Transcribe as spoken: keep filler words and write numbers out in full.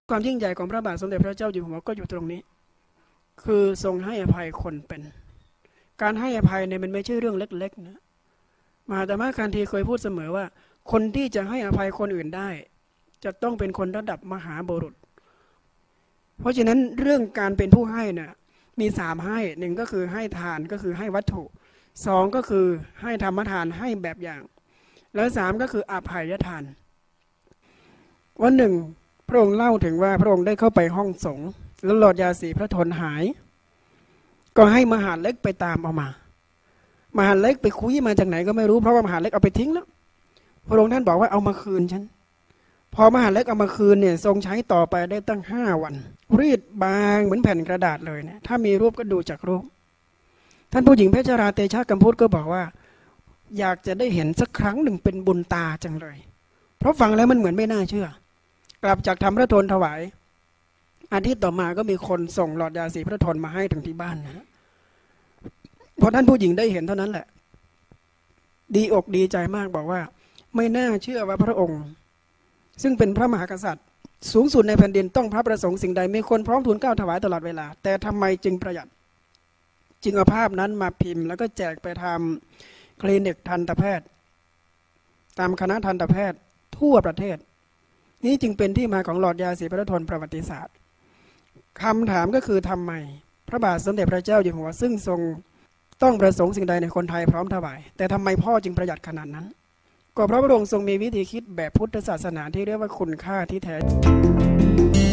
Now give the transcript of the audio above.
ความยิ่งใหญ่ของพระบาทสมเด็จพระเจ้าอยู่หัวก็อยู่ตรงนี้คือทรงให้อภัยคนเป็นการให้อภัยเนี่ยมันไม่ใช่เรื่องเล็กๆนะมหาธรรมคันธีเคยพูดเสมอว่าคนที่จะให้อภัยคนอื่นได้จะต้องเป็นคนระดับมหาบุรุษเพราะฉะนั้นเรื่องการเป็นผู้ให้เนี่ยมีสามให้หนึ่งก็คือให้ทานก็คือให้วัตถุสองก็คือให้ธรรมทานให้แบบอย่างแล้วสามก็คืออภัยทานวันหนึ่งพระองค์เล่าถึงว่าพระองค์ได้เข้าไปห้องสงฆ์แล้วหลอดยาสีพระทนหายก็ให้มหาเล็กไปตามเอามามหาเล็กไปคุยมาจากไหนก็ไม่รู้เพราะว่ามหาเล็กเอาไปทิ้งแล้วพระองค์ท่านบอกว่าเอามาคืนฉันพอมหาเล็กเอามาคืนเนี่ยทรงใช้ต่อไปได้ตั้งห้าวันรีดบางเหมือนแผ่นกระดาษเลยเนี่ยถ้ามีรูปก็ดูจากรูปท่านผู้หญิงเพชรราเตชะกัมพูดก็บอกว่าอยากจะได้เห็นสักครั้งหนึ่งเป็นบุญตาจังเลยเพราะฟังแล้วมันเหมือนไม่น่าเชื่อกลับจากทำพระทนถวายอาทิตย์ต่อมาก็มีคนส่งหลอดยาสีพระทนมาให้ถึงที่บ้านนะพอท่านผู้หญิงได้เห็นเท่านั้นแหละดีอกดีใจมากบอกว่าไม่น่าเชื่อว่าพระองค์ซึ่งเป็นพระมหากษัตริย์สูงสุดในแผ่นดินต้องพระประสงค์สิ่งใดมีคนพร้อมทูลเกล้าถวายตลอดเวลาแต่ทำไมจึงประหยัดจึงเอาภาพนั้นมาพิมพ์แล้วก็แจกไปทำคลินิกทันตแพทย์ตามคณะทันตแพทย์ทั่วประเทศนี้จึงเป็นที่มาของหลอดยาสีพระทนประวัติศาสตร์คำถามก็คือทำไมพระบาทสมเด็จพระเจ้าอยู่หัวซึ่งทรงต้องประสงค์สิ่งใดในคนไทยพร้อมถวายแต่ทำไมพ่อจึงประหยัดขนาดนั้นก็เพราะพระองค์ทรงมีวิธีคิดแบบพุทธศาสนาที่เรียกว่าคุณค่าที่แท้